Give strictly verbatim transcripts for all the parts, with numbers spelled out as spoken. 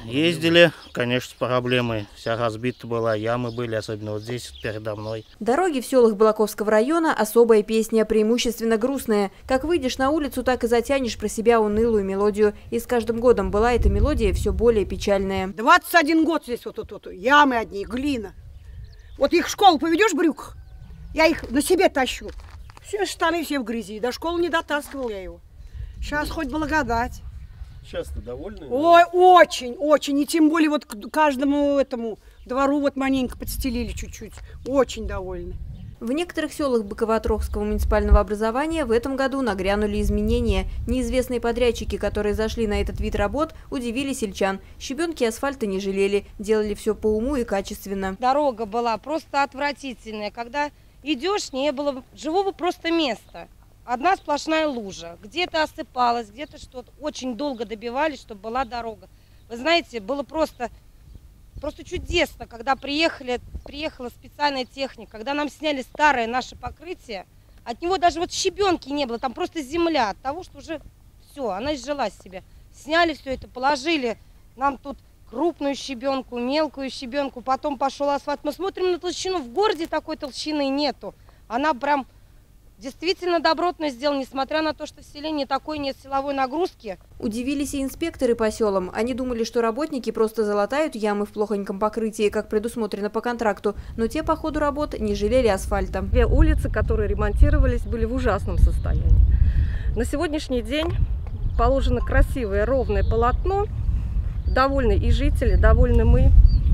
Ездили, конечно, с проблемой. Вся разбита была, ямы были, особенно вот здесь, передо мной. Дороги в селах Балаковского района – особая песня, преимущественно грустная. Как выйдешь на улицу, так и затянешь про себя унылую мелодию. И с каждым годом была эта мелодия все более печальная. двадцать один год здесь вот тут, вот, вот, ямы одни, глина. Вот их в школу поведешь в брюках, я их на себе тащу. Все штаны все в грязи, до школы не дотаскивал я его. Сейчас хоть благодать. Сейчас-то довольны? Ой, очень, очень. И тем более вот к каждому этому двору вот маленько подстелили чуть-чуть. Очень довольны. В некоторых селах Быково-Отрогского муниципального образования в этом году нагрянули изменения. Неизвестные подрядчики, которые зашли на этот вид работ, удивили сельчан. Щебенки асфальта не жалели, делали все по уму и качественно. Дорога была просто отвратительная. Когда идешь, не было живого просто места. Одна сплошная лужа. Где-то осыпалась, где-то что-то. Очень долго добивались, чтобы была дорога. Вы знаете, было просто, просто чудесно, когда приехали, приехала специальная техника, когда нам сняли старое наше покрытие. От него даже вот щебенки не было, там просто земля. От того, что уже все, она изжила себе. Сняли все это, положили нам тут крупную щебенку, мелкую щебенку. Потом пошел асфальт. Мы смотрим на толщину. В городе такой толщины нету. Она прям... Действительно добротно сделан, несмотря на то, что в селе такой нет силовой нагрузки. Удивились и инспекторы по селам. Они думали, что работники просто залатают ямы в плохоньком покрытии, как предусмотрено по контракту. Но те по ходу работ не жалели асфальта. Две улицы, которые ремонтировались, были в ужасном состоянии. На сегодняшний день положено красивое ровное полотно. Довольны и жители, довольны мы.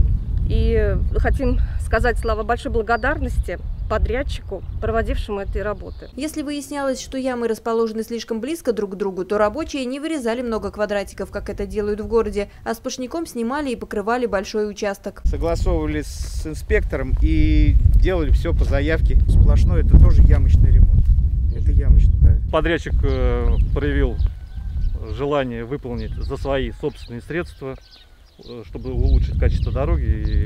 И хотим сказать слова большой благодарности подрядчику, проводившему эти работы. Если выяснялось, что ямы расположены слишком близко друг к другу, то рабочие не вырезали много квадратиков, как это делают в городе, а сплошняком снимали и покрывали большой участок. Согласовывались с инспектором и делали все по заявке. Сплошной это тоже ямочный ремонт. Это ямочный, да. Подрядчик проявил желание выполнить за свои собственные средства, чтобы улучшить качество дороги,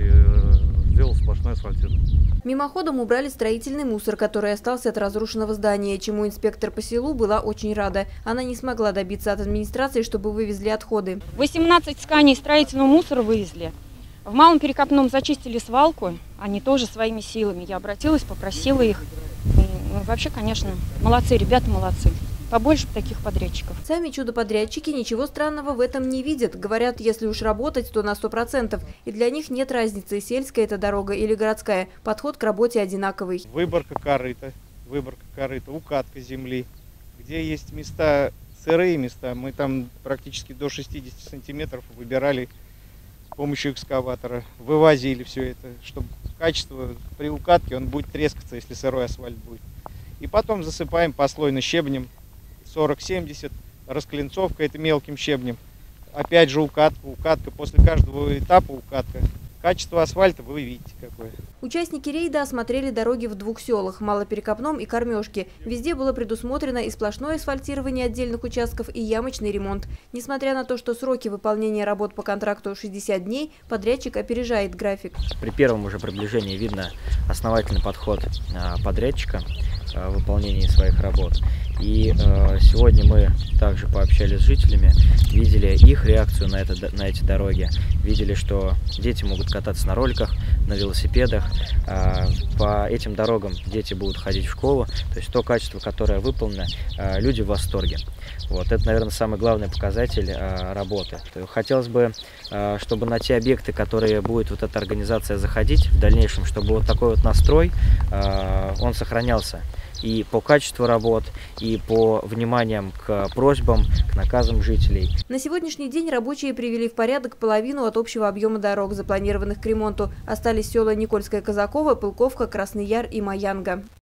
и сделал сплошное асфальтирование. Мимоходом убрали строительный мусор, который остался от разрушенного здания, чему инспектор по селу была очень рада. Она не смогла добиться от администрации, чтобы вывезли отходы. восемнадцать тканей строительного мусора вывезли. В Малом Перекопном зачистили свалку, они тоже своими силами. Я обратилась, попросила их. Ну, вообще, конечно, молодцы, ребята молодцы. Побольше таких подрядчиков. Сами чудо-подрядчики ничего странного в этом не видят. Говорят, если уж работать, то на сто процентов. И для них нет разницы, сельская это дорога или городская. Подход к работе одинаковый. Выборка корыта, выборка корыта, укатка земли. Где есть места, сырые места, мы там практически до шестидесяти сантиметров выбирали с помощью экскаватора. Вывозили все это, чтобы качество при укатке он будет трескаться, если сырой асфальт будет. И потом засыпаем послойно щебнем. сорок-семьдесят, расклинцовка это мелким щебнем. Опять же укатка, укатка, после каждого этапа укатка. Качество асфальта вы видите какое. Участники рейда осмотрели дороги в двух селах – Малоперекопном и Кормежке. Везде было предусмотрено и сплошное асфальтирование отдельных участков, и ямочный ремонт. Несмотря на то, что сроки выполнения работ по контракту шестьдесят дней, подрядчик опережает график. При первом уже приближении видно основательный подход подрядчика в выполнении своих работ. И э, сегодня мы также пообщались с жителями, видели их реакцию на, это, на эти дороги, видели, что дети могут кататься на роликах, на велосипедах. Э, по этим дорогам дети будут ходить в школу, то есть то качество, которое выполнено, э, люди в восторге. Вот, это, наверное, самый главный показатель э, работы. Хотелось бы, э, чтобы на те объекты, которые будет вот эта организация заходить в дальнейшем, чтобы вот такой вот настрой, э, он сохранялся. И по качеству работ, и по вниманиям к просьбам, к наказам жителей. На сегодняшний день рабочие привели в порядок половину от общего объема дорог, запланированных к ремонту. Остались села Никольская, Казакова, Пылковка, Красный Яр и Маянга.